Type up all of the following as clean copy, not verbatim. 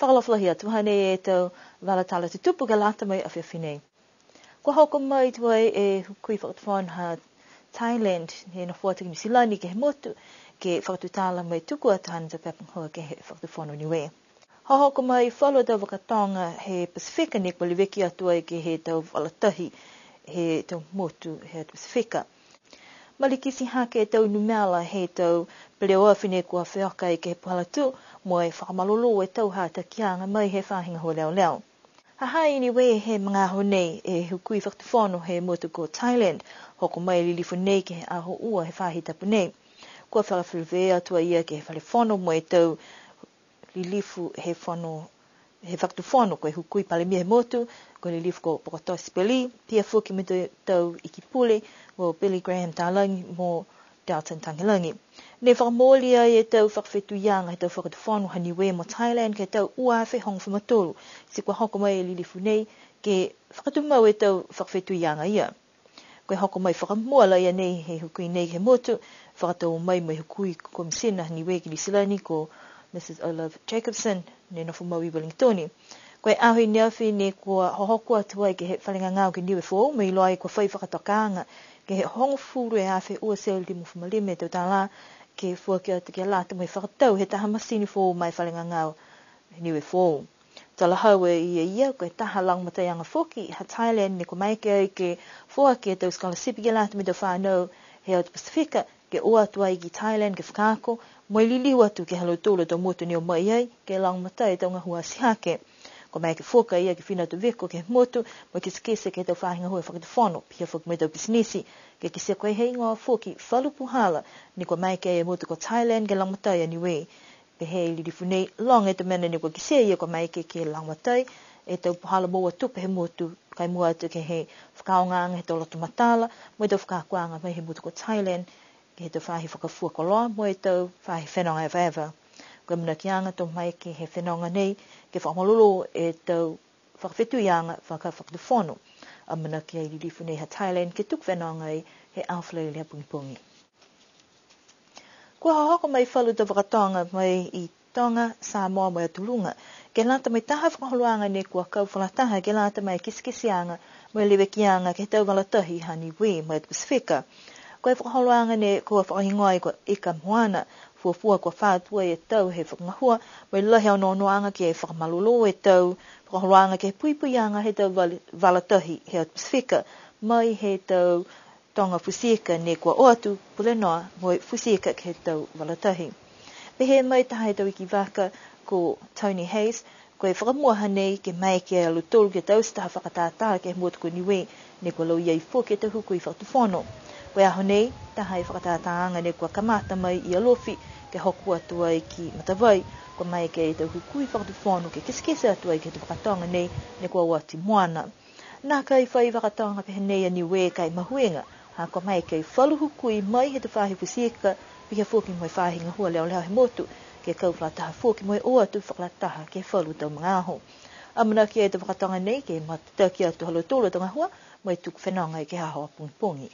whakalawhalahi atu hane e tau walatala te tupu ka lata mai awhia whinei. Kua hoko mai tuai e kui whakatawhana ha Thailand, he na whuataki New Zealand ke he motu, ke whakatutala mai tuku atahana te pepinghua ke he whakatawhana Niuea. Hoko mai whalua tau wakatonga he Pasifika ne kua liweki atua ke he tau walatahi he tau motu he Pasifika. Malikisi hake e tau numela he tau peleo awhine kua whioka ke he puhalatu mo e whakamalolo e tau hata kianga mai he whahinga ho leo leo. Hahai Niuea he mga honei e hukui whakatawhana he motu ko Thailand, hoko mai lilifu nei ke he aho ua he whahitapu nei. Kua whakawhiwea atua ia ke he whalefono mo e tau lilifu he whano, he whakatawhana ko e hukui palemia he motu, ko lilifu ko Pokotosi Peli, pia fuki me tau Ikipule, mo Billy Graham Talangi, mo Dalton Tangilangi. Ne whakamolia e tau whakawhetu ianga he tau whakatawhana ha Niuea mo Thailand ke tau uawhi hong whamatolu, si kua hoko mai e lilifu nei ke whakatumau e tau whakawhetu ianga ia. Koe hoko mai whakamuala ia nei he hukui nei he motu, whakatau mai mai hukui komisina Niuea ki Lisilani ko Mrs. Olaf Jacobson, ne nofu mau i Wellingtoni. Koe ahui niawhi ne kua hohoko atuai ke he whalinga ngau ke niwe fō, mai loai kua whai whakatokanga, ke he hongo furu e awhi ua seo li mufumalime tau tāla, ke fuaki atu ke lata mai whakatau, he taha masini fō mai whalinga ngau niwe fō. Tala hau e ia, koe taha lang matai anga foki, ha Thailand ne kua maike ai ke fuaki e tau scholarship ke lata me tau whanau he au Pasifika, ke ua atuai ki Thailand ke whakako, moi liliu atu ke halo tōla tau motu ni o mai ai, ke lang matai tau ngahua sihake. Ko mai ke whoka ia ke whina tu veko ke motu, mo ke skese ke tau whahinga hoi whakatawhana, pia whoka mai tau bisnesi, ke kise koe hei ngā whoki whalupuhala, ni ko mai ke e motu ko Thailand ke lang matai a Niuea. Pe hei lilifu nei long e te mena ni ko kise ia ko mai ke lang matai, e tau puhala moa tupe he motu, kai mua atu ke he whakaonganga he tau lotu matala, mo e tau whakakuanga mai he motu ko Thailand, ke he tau whahi whakafua koloa, mo e tau whahi whenonga e whaewa. Koe muna ki anga tau mai ke he whenonga nei, ke whakamalolo e tau whakawhetu ianga whakatawhana. A muna ki ai lilifu nei ha Thailand, ke tuk whenonga ai he awhalaili ha pungipungi. Kua hoko mai whalu tau whakatonga mai i Tonga, Samoa mai atulunga, ke lata mai taha whakaholuanga ne kua kau whalataha, ke lata mai kiskisianga, mai lewekianga ke tau walatahi ha Niuea mai Pasifika. Koe whakaholuanga ne kua whakahingoa i kua ika moana, fuafua kua whātua e tau he whakangahua, mai lahi au nonoanga ke whakamalolo e tau, whakaholuanga ke puipuianga he tau walatahi he au Pasifika, mai he tau Tonga Fusika ne kua oatu pulenoa moi Fusika ke he tau walatahi. Pehe mai taha he tau iki waka ko Tony Hayes, koe whakamuaha nei ke mai ke alutolu ke tau staha whakatātā ke he motu ko Niuea ne kua lau iai fo ke tau huku i whakatawhana. Koe aho nei, taha e whakatātāanga ne kua kamata mai i alofi ke hoku atua i ki matawai, kua mai ke e tau hukui whakatawhana ke kiskese atua i ke te whakatonga nei ne kua wati moana. Nā kai whai whakatonga pehe nei a Niuea kai mahuenga, ha kua mai ke whalu hukui mai he te whahi Fusika, piha fōki moi whahinga hua leo leo he motu, ke kau whakataha fōki moi o atu whakataha ke whalu tau mga aho. Amana ki e te whakatonga nei ke matataki atu halo tōla tanga hua, mai tuku whenonga i ke haho a pungipungi.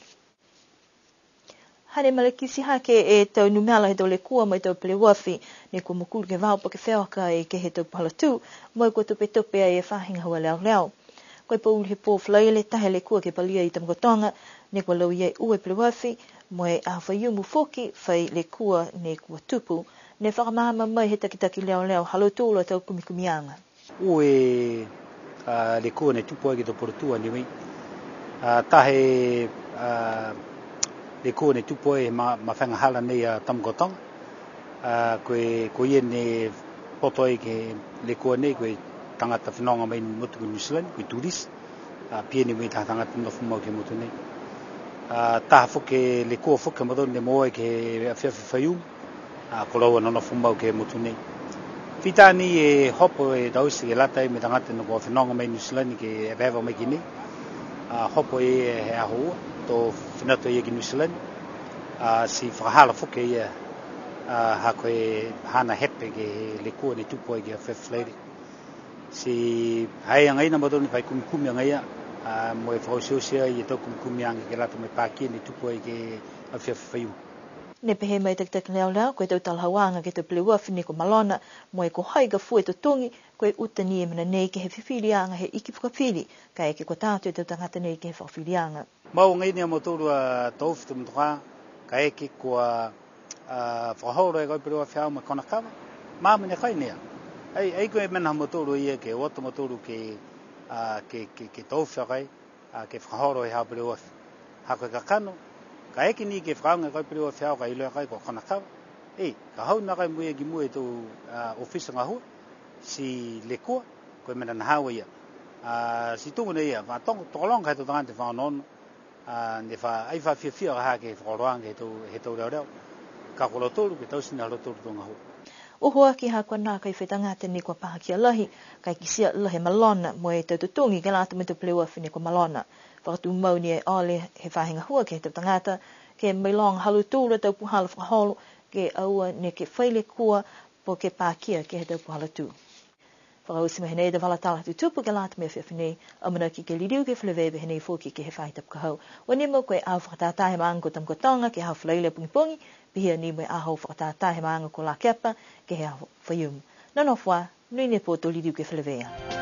Hane malakisi hake e tau numela he tau le kua mai tau pelewawhi, ne kua mukuru ke waupa ke wheoka e ke he tau pahalatu, mai kua tupe tupe ai e whahinga hua leo leo. Koe pauli he pō whalaile tahe le kua ke palia i tamkotonga, ne kua lau iei ue pelewawhi, moe a whaiumu foki whai le kua ne kua tupu, ne whakamahama mai he takitaki leo leo halo tōla tau kumikumianga. Ue le kua ne tupu ai ki tau porutua Niuea. Tahe le kua ne tupu ai ma whangahala nei a tamkotonga. Koe ia ne poto ai ke le kua nei koe tangata whenonga mai motu ko New Zealand, koe turis. Pia Niuea taha tangata nofu mau ke motu nei. Taha whuke le kua whuke madon ne moa ke awhiawhi whaiumu, ko laua nono whumau ke motu nei. Whitani e hopo e dausi ke latai me tangata no kua whenonga mai New Zealand ke ewewa mai ki nei. Hopo e he aho ua, tō whenato ia ki New Zealand. Si whakahala whuke ia ha koe hana hepe ke le kua ne tupu ai ke awhiawhi. Si hai angaina madon whai kumikumi angaia, mo e whausiosia i e tau kumikumi ange ke lata mai pākia ni tupu ai ke awhiawhi whaiu. Ne pehe mai tak leo koe tau talhawanga ke tau plewaf ni ko malona mo e ko haiga fue to tungi koe uta ni e mana nei ke he whiwhirianga he iki whakawhiri ka e ke ko tātou tau tangata nei ke he whakawhirianga. Mau ngai ni a motoru a tauwhitu mtoka ka e ke kua whakahauro e koe piriwa whiau ma kona kawa mamane kai nea. Ei koe mena motoru ia ke wata motoru ke tauwhia kai ke whakahauro e hao piriwa hako ka kano. Ka eke ni ke whakaunga kai piriwa whiau ka iloa kai ko kona kawa. Ka hau na kai muia ki mua e tau ofisa ngahua si lekua koe mena na hawa ia. Si tungu na ia, tokolong kai tau tangante whanono ne ai whiawhia ka hake whakaroanga he tau reo reo. Ka kolotoru ke tau sina halotoru tau ngahua. Uhoa ki hako nā kai whetangata ni kua paha ki a lahi, kai ki sia lahi malona mo e tau tutungi ke lāta mito plewaf ni kua malona. Whakatu mau ni e ole he whahinga hua ke he tau tangata, ke mai long halu tūra tau puhala whakaholo, ke aua ne ke whaile kua po ke pākia ke he tau puhala tū. Whakausi mehe nei da walatala tu tupu ke lāta mea whiawhinei, amana ki ke liriu ke whalewebe he nei fōki ke he whahitap kahau. Wani mo koe au whakatātahe maanga tam kotonga ke hau whalaile pungi pungi, pihia ni mo ahau whakatātahe maanga ko la kepa ke he hau whaiumu. Nanowha, nui ne pōto liriu ke whalewea.